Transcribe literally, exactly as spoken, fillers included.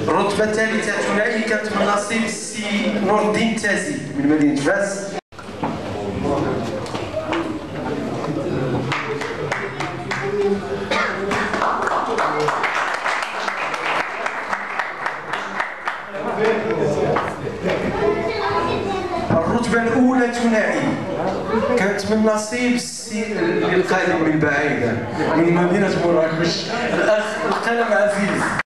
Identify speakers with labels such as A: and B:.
A: الرتبة الثالثة ثنائي كانت من نصيب السي نور الدين التازي من مدينة فاس. الرتبة الأولى ثنائي كانت من نصيب السي القادم من بعيدة من مدينة مراكش الأخ القلم عزيز.